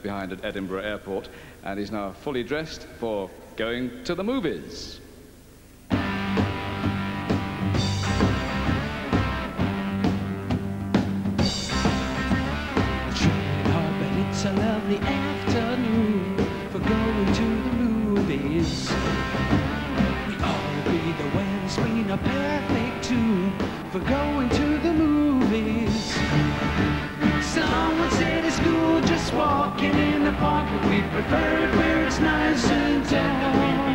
behind at Edinburgh Airport, and he's now fully dressed for going to the movies. It's a lovely afternoon for going to the movies. We ought to be the ones been a perfect tune for going to the movies. Someone said it's cool just walking in the park, but we prefer it where it's nice and dark.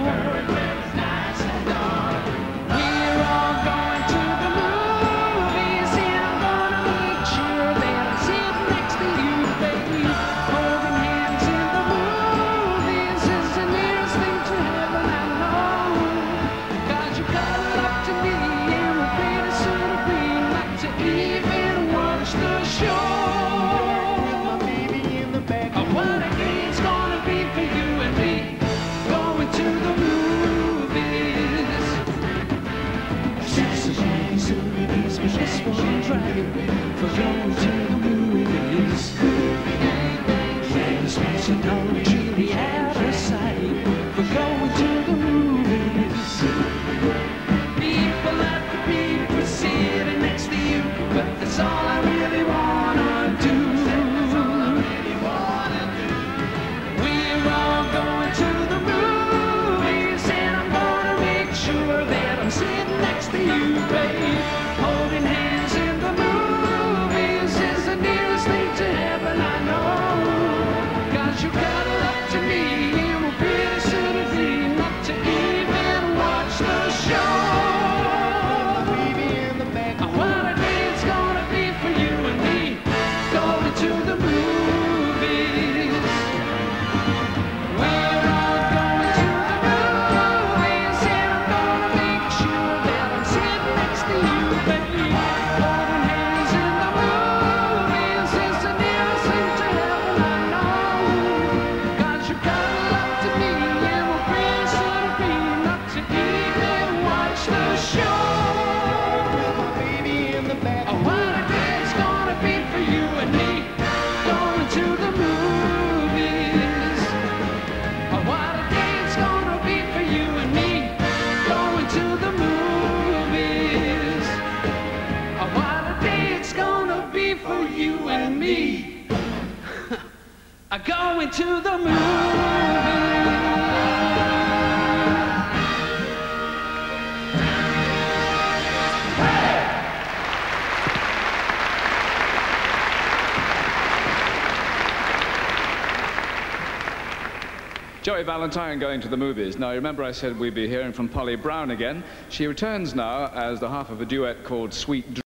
We're all going to the movies, and I'm gonna make sure that I'm sitting next to you, baby. Holding hands in the movies is the nearest thing to heaven I know. 'Cause you cuddle up to me, and we're pretty soon agree not to even watch the show. What a day it's gonna be for you and me, going to the movies. Six of these movies, but this one driving for going to the movies. There's much knowledge in the outer side for going to the movies. People at the people sitting next to you, but that's all I really wanna do. We're all going to the movies, and I'm gonna make sure that I'm sitting next to you, babe. Holding hands in the movies is the nearest thing to heaven I know. 'Cause you cuddle up to me, and we'll pretty soon agree not to even watch the show. What a day it's gonna be for you and me, going to the movies. We're all going to the movies, and I'm gonna make sure that I'm sitting next to you, baby. Holding hands in the movies is the nearest thing to heaven I know. 'Cause you cuddle up to me, and we'll pretty soon agree not to even watch the show. What a day it's gonna be for you and me, going to the movies. What a day it's gonna be for you and me, going to the movies. What a day it's gonna be for you and me, going to the movies. Joey Valentine going to the movies. Now, remember I said we'd be hearing from Polly Brown again. She returns now as the half of a duet called Sweet Dreams.